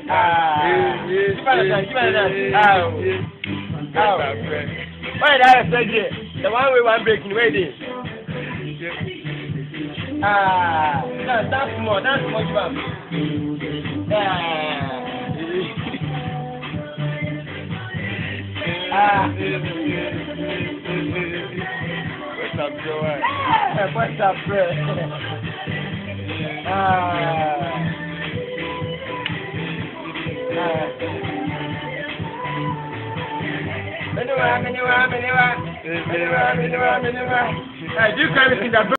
Why did I say the one way one breaking ready? That's more, fun. What's up, bro? Anyway. I do kind of think that.